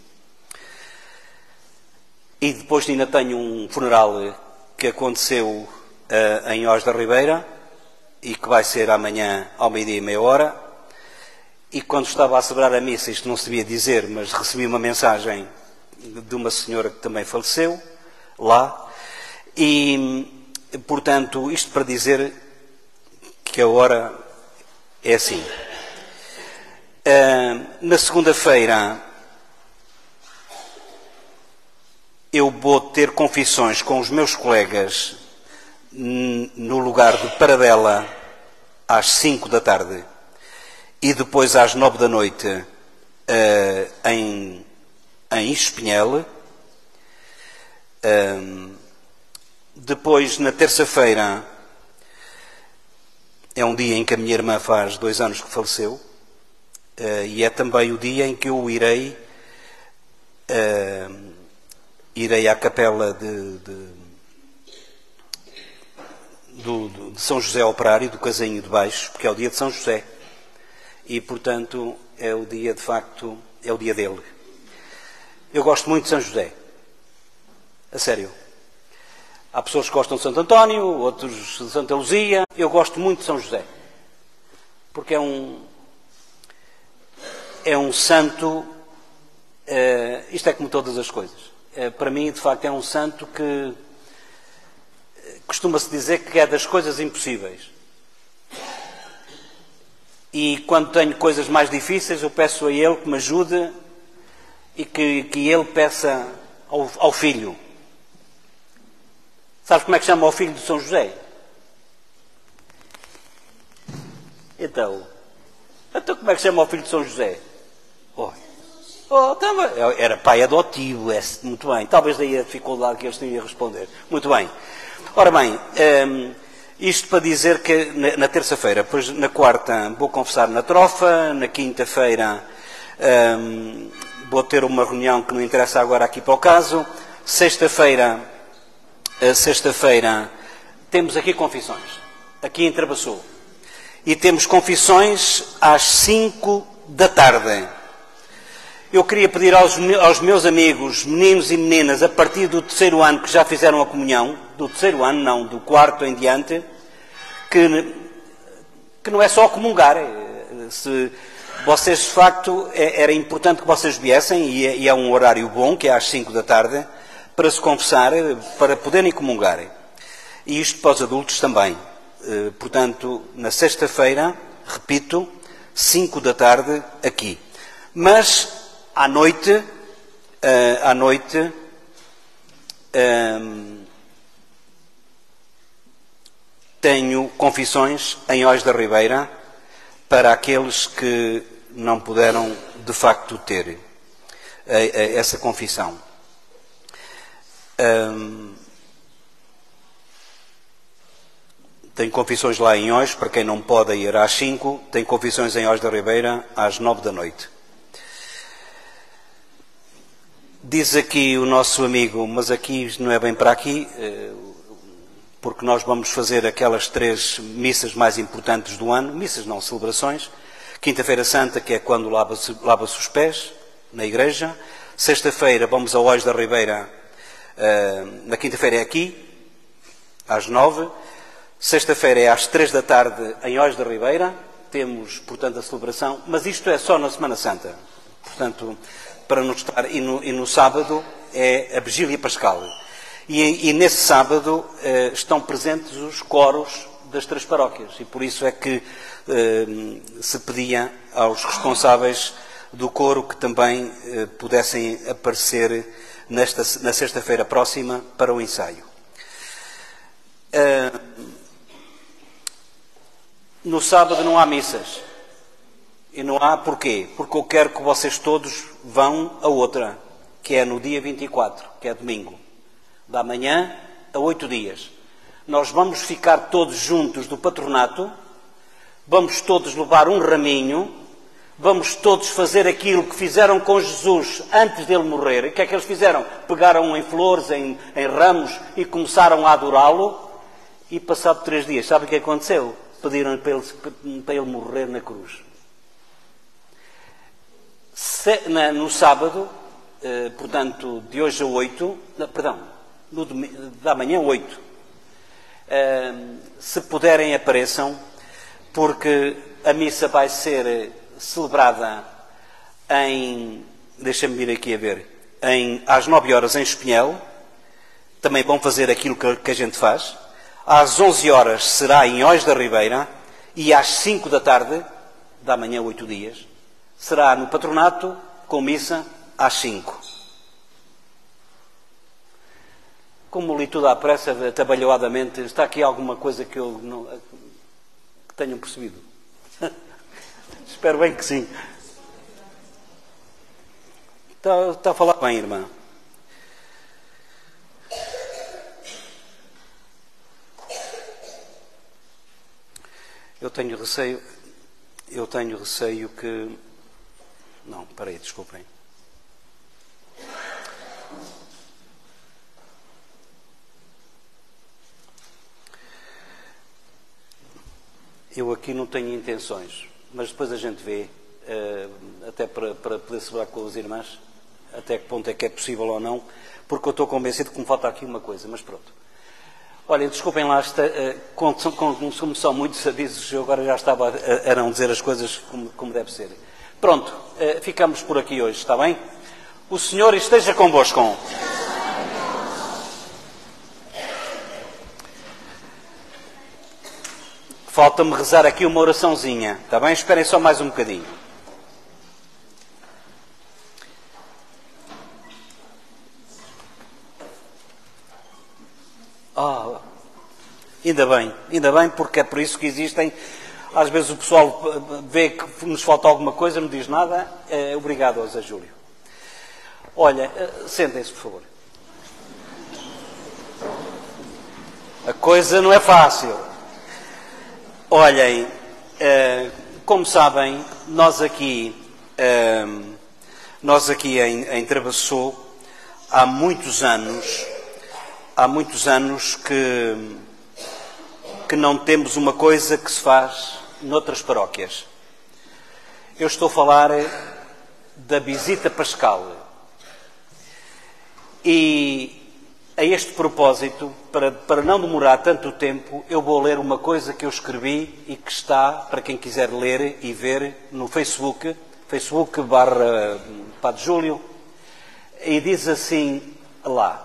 E depois ainda tenho um funeral que aconteceu em Ois da Ribeira e que vai ser amanhã ao 12h30. E quando estava a celebrar a missa, isto não se devia dizer, mas recebi uma mensagem de uma senhora que também faleceu lá. E, portanto, isto para dizer que a hora é assim. Na segunda-feira eu vou ter confissões com os meus colegas no lugar de Paradela às 5 da tarde e depois às 9 da noite em Espinhel. Depois, na terça-feira, é um dia em que a minha irmã faz 2 anos que faleceu, e é também o dia em que eu irei à capela de São José Operário, do Casinho de Baixo, porque é o dia de São José. E, portanto, é o dia, de facto, é o dia dele. Eu gosto muito de São José. A sério. Há pessoas que gostam de Santo António, outros de Santa Luzia. Eu gosto muito de São José. Porque é um santo, isto é como todas as coisas. Para mim, de facto, é um santo que costuma-se dizer que é das coisas impossíveis. E quando tenho coisas mais difíceis, eu peço a ele que me ajude e que ele peça ao filho. Sabes como é que chama o filho de São José? Então como é que chama o filho de São José? Era pai adotivo, muito bem. Talvez daí a dificuldade que eles tinham a responder. Muito bem. Ora bem, isto para dizer que na terça-feira, depois na quarta vou confessar na Trofa, na quinta-feira vou ter uma reunião que não interessa agora aqui para o caso, sexta-feira temos aqui confissões, aqui em Travassou. E temos confissões às 5 da tarde. Eu queria pedir aos meus amigos, meninos e meninas, a partir do 3º ano que já fizeram a comunhão, do 3º ano, não, do 4º em diante, que não é só comungar. Se vocês, de facto, era importante que vocês viessem, e é um horário bom, que é às 5 da tarde, para se confessar, para poderem comungar. E isto para os adultos também. Portanto, na sexta-feira, repito, 5 da tarde, aqui. Mas, à noite, tenho confissões em Ois da Ribeira para aqueles que não puderam, de facto, ter essa confissão. Tenho confissões lá em Ois, para quem não pode ir às 5, tenho confissões em Ois da Ribeira às 9 da noite. Diz aqui o nosso amigo, mas aqui não é bem para aqui, porque nós vamos fazer aquelas 3 missas mais importantes do ano, missas não, celebrações. Quinta-feira Santa, que é quando lava-se os pés, na igreja. Sexta-feira vamos a Ois da Ribeira, na quinta-feira é aqui, às 9. Sexta-feira é às 3 da tarde em Ois da Ribeira. Temos, portanto, a celebração, mas isto é só na Semana Santa. Portanto, para não estar... E no sábado é a Vigília Pascal. E nesse sábado estão presentes os coros das 3 paróquias. E por isso é que se pedia aos responsáveis do coro que também pudessem aparecer na sexta-feira próxima para o ensaio. No sábado não há missas. E não há porquê? Porque eu quero que vocês todos vão a outra, que é no dia 24, que é domingo. Da manhã a 8 dias. Nós vamos ficar todos juntos do patronato, vamos todos levar um raminho, vamos todos fazer aquilo que fizeram com Jesus antes dele morrer. E o que é que eles fizeram? Pegaram em flores, em ramos e começaram a adorá-lo. E passado 3 dias, sabe o que aconteceu? Pediram para ele morrer na cruz. No sábado, portanto, de hoje a 8, da manhã a 8, se puderem apareçam, porque a missa vai ser celebrada deixa-me vir aqui a ver, às 9 horas em Espinhel. Também vão fazer aquilo que a gente faz. Às 11 horas será em Ois da Ribeira e às 5 da tarde, da manhã 8 dias, será no patronato com missa às 5. Como li tudo à pressa, atabalhoadamente, está aqui alguma coisa que eu não que tenham percebido? Espero bem que sim. Está a falar bem, irmã. Eu tenho receio que... Não, peraí, desculpem. Eu aqui não tenho intenções, mas depois a gente vê, até para poder celebrar com as irmãs, até que ponto é que é possível ou não, porque eu estou convencido que me falta aqui uma coisa, mas pronto. Olhem, desculpem lá, como são muitos avisos, eu agora já estava a não dizer as coisas como deve ser. Pronto, ficamos por aqui hoje, está bem? O Senhor esteja convosco. Falta-me rezar aqui uma oraçãozinha, está bem? Esperem só mais um bocadinho. Ainda bem, porque é por isso que existem. Às vezes o pessoal vê que nos falta alguma coisa, não diz nada. Obrigado, José Júlio. Olha, sentem-se, por favor. A coisa não é fácil. Olhem, como sabem, nós aqui em Travassou, há muitos anos que não temos uma coisa que se faz noutras paróquias. Eu estou a falar da visita pascal. E a este propósito, para não demorar tanto tempo, eu vou ler uma coisa que eu escrevi e que está, para quem quiser ler e ver, no Facebook, Facebook/Padre Júlio, e diz assim lá: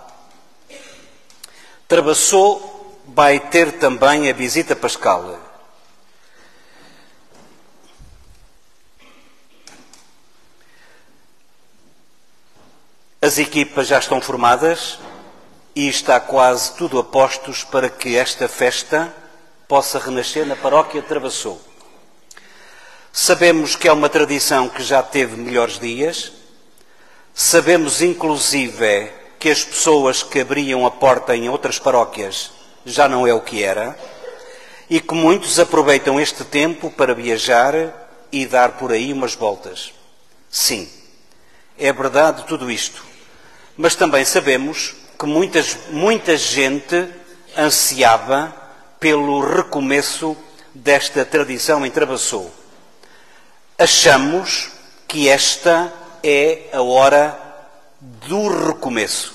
Travassou vai ter também a visita pascal. As equipas já estão formadas e está quase tudo a postos para que esta festa possa renascer na paróquia de Travassou. Sabemos que é uma tradição que já teve melhores dias, sabemos inclusive que as pessoas que abriam a porta em outras paróquias já não é o que era, e que muitos aproveitam este tempo para viajar e dar por aí umas voltas. Sim, é verdade tudo isto, mas também sabemos que muita gente ansiava pelo recomeço desta tradição em Travassou. Achamos que esta é a hora do recomeço.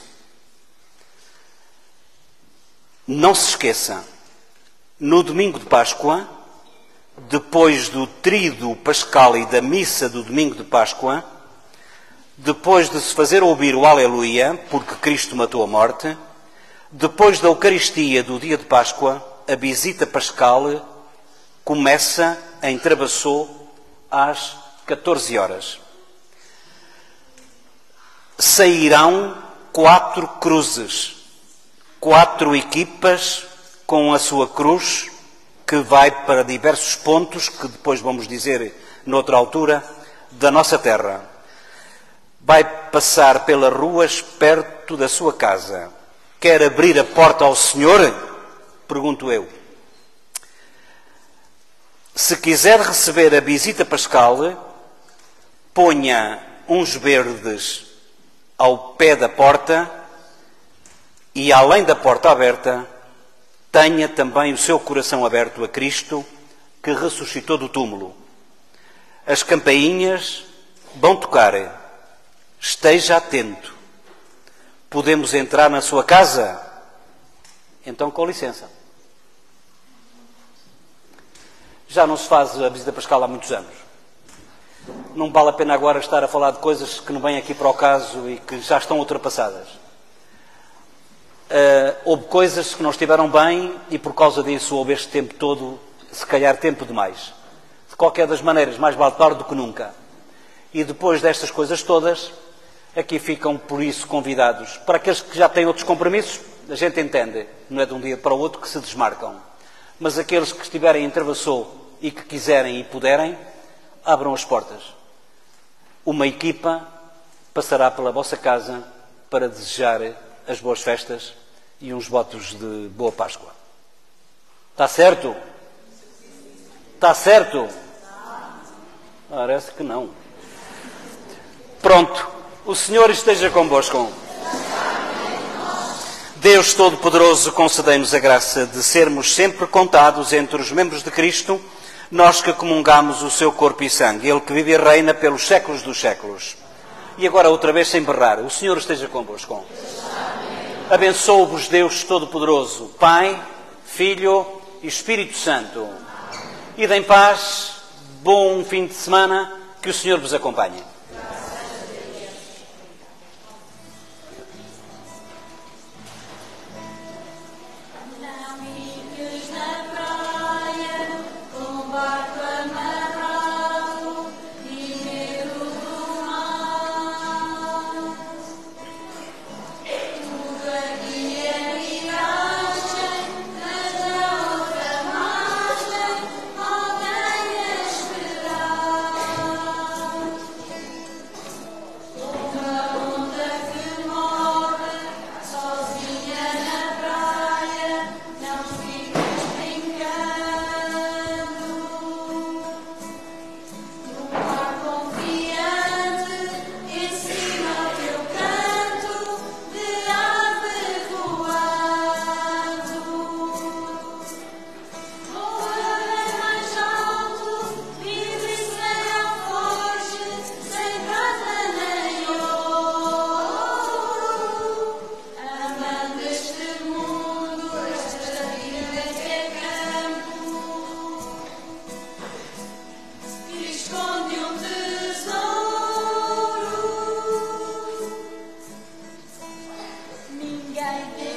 Não se esqueça, no domingo de Páscoa, depois do tríduo pascal e da missa do domingo de Páscoa, depois de se fazer ouvir o Aleluia, porque Cristo matou a morte, depois da Eucaristia do dia de Páscoa, a visita pascal começa em Travassou às 14 horas. Sairão 4 cruzes, 4 equipas com a sua cruz, que vai para diversos pontos, que depois vamos dizer noutra altura, da nossa terra. Vai passar pelas ruas perto da sua casa. Quer abrir a porta ao Senhor? Pergunto eu. Se quiser receber a visita pascal, ponha uns verdes ao pé da porta e, além da porta aberta, tenha também o seu coração aberto a Cristo, que ressuscitou do túmulo. As campainhas vão tocar. Esteja atento. Podemos entrar na sua casa? Então, com licença. Já não se faz a visita pascal há muitos anos. Não vale a pena agora estar a falar de coisas que não vêm aqui para o caso e que já estão ultrapassadas. Houve coisas que não estiveram bem e por causa disso houve este tempo todo, se calhar tempo demais. De qualquer das maneiras, mais vale tarde do que nunca. E depois destas coisas todas, aqui ficam por isso convidados. Para aqueles que já têm outros compromissos, a gente entende, não é de um dia para o outro que se desmarcam. Mas aqueles que estiverem em Travassou e que quiserem e puderem, abram as portas. Uma equipa passará pela vossa casa para desejar as boas festas e uns votos de boa Páscoa. Está certo? Está certo? Parece que não. Pronto. O Senhor esteja convosco. Deus Todo-Poderoso, concedei-nos a graça de sermos sempre contados entre os membros de Cristo, nós que comungamos o seu corpo e sangue, Ele que vive e reina pelos séculos dos séculos. E agora outra vez sem berrar, o Senhor esteja convosco. Abençoe-vos Deus Todo-Poderoso, Pai, Filho e Espírito Santo. E deem paz, bom fim de semana, que o Senhor vos acompanhe. Ninguém